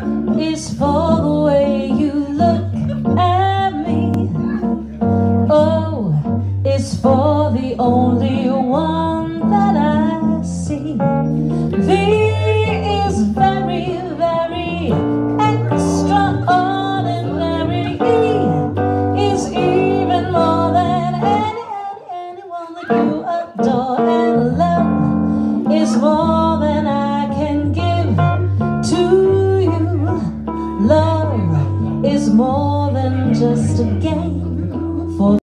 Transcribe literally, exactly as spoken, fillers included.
is for the way you look at me. O is for the only one that I see. V is very, very extraordinary. E is even more than any, any, anyone that you adore. And love is more than I can give to you. Love is more than just a game.